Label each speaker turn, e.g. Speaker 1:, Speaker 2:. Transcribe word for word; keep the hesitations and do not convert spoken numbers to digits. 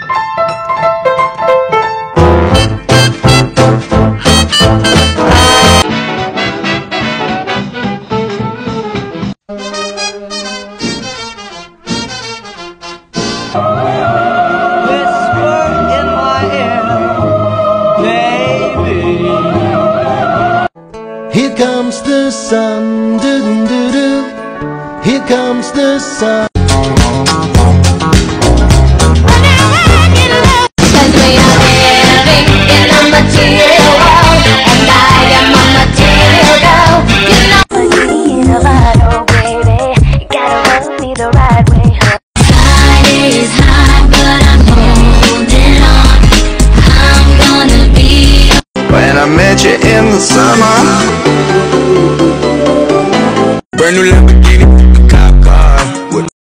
Speaker 1: Here comes the sun, doo doo doo doo. Here comes the sun. Cause we are living in a material world, and I am a material girl. You know I need a lot, oh baby. You gotta love me the right way. Tide is high, but I'm holding on. I'm gonna be.
Speaker 2: When I met you in the summer, brand new Lamborghini.